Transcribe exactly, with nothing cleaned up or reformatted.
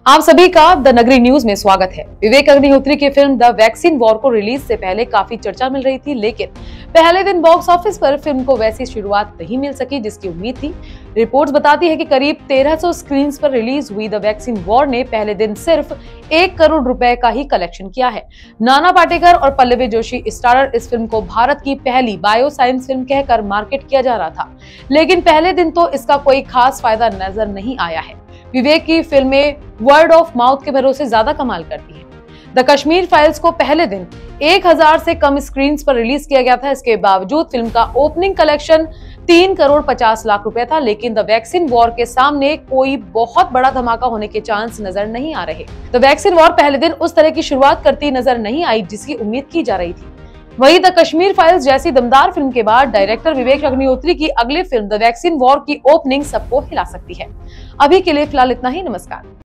आप सभी का द नगरी न्यूज में स्वागत है। विवेक अग्निहोत्री की फिल्म द वैक्सीन वॉर को रिलीज से पहले काफी चर्चा मिल रही थी, लेकिन पहले दिन बॉक्स ऑफिस पर फिल्म को वैसी शुरुआत नहीं मिल सकी जिसकी उम्मीद थी। रिपोर्ट्स बताती है कि करीब तेरह सौ स्क्रीन पर रिलीज हुई द वैक्सीन वॉर ने पहले दिन सिर्फ एक करोड़ रुपए का ही कलेक्शन किया है। नाना पाटेकर और पल्लवी जोशी स्टारर इस फिल्म को भारत की पहली बायो साइंस फिल्म कहकर मार्केट किया जा रहा था, लेकिन पहले दिन तो इसका कोई खास फायदा नजर नहीं आया है। विवेक की फिल्में वर्ड ऑफ माउथ के भरोसे ज्यादा कमाल करती हैं। द कश्मीर फाइल्स को पहले दिन एक हज़ार से कम स्क्रीन पर रिलीज किया गया था। इसके बावजूद फिल्म का ओपनिंग कलेक्शन तीन करोड़ पचास लाख रुपए था, लेकिन द वैक्सीन वॉर के सामने कोई बहुत बड़ा धमाका होने के चांस नजर नहीं आ रहे। द वैक्सीन वॉर पहले दिन उस तरह की शुरुआत करती नजर नहीं आई जिसकी उम्मीद की जा रही थी। वहीं द कश्मीर फाइल्स जैसी दमदार फिल्म के बाद डायरेक्टर विवेक अग्निहोत्री की अगली फिल्म द वैक्सीन वॉर की ओपनिंग सबको हिला सकती है। अभी के लिए फिलहाल इतना ही। नमस्कार।